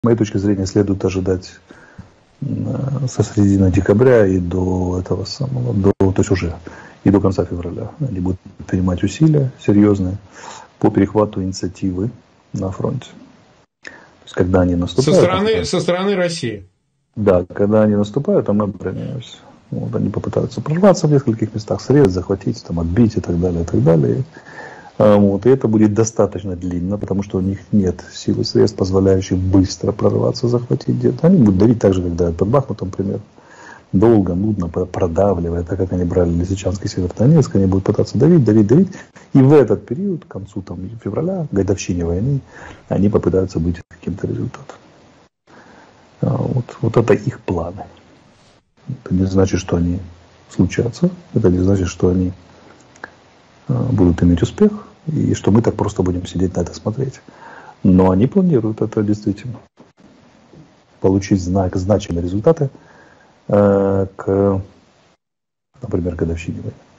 моей точки зрения, следует ожидать со середины декабря и до этого самого, то есть уже и до конца февраля. Они будут принимать усилия серьезные по перехвату инициативы на фронте. То есть, когда они наступают... Со стороны России. Да, когда они наступают, а мы обороняемся. Вот, они попытаются прорваться в нескольких местах, срезать, захватить, там, отбить и так далее, и так далее. Вот, и это будет достаточно длинно, потому что у них нет сил и средств, позволяющих быстро прорваться, захватить где-то. Они будут давить так же, как давят под Бахмутом, например. Долго, нудно, продавливая, так как они брали Лисичанск и Северодонецк, они будут пытаться давить. И в этот период, к концу февраля, годовщине войны, они попытаются выйти к каким-то результатам. Вот это их планы. Это не значит, что они случатся. Это не значит, что они будут иметь успех. И что мы так просто будем сидеть на это смотреть. Но они планируют это действительно. Получить значимые результаты к, например, годовщине войны.